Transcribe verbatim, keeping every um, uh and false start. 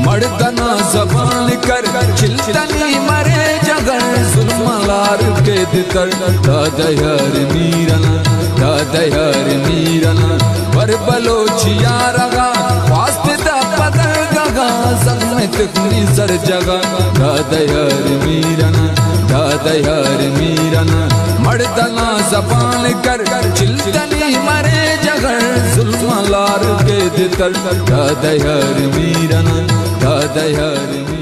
मर्दना जबान कर चिल्तनी मरे जगर जुल्मलार के दितर दादा यार मीरना दादा यार मीरना बर बलोचिया रगा वास्ते दा पदर गगा जख्मत अपनी सर जगा दादा यार मीरना दादा यार मीरना मर्दना जबान कर चिल्तनी मरे जगर जुल्मलार के दितर दादा यार मीरना दादा यार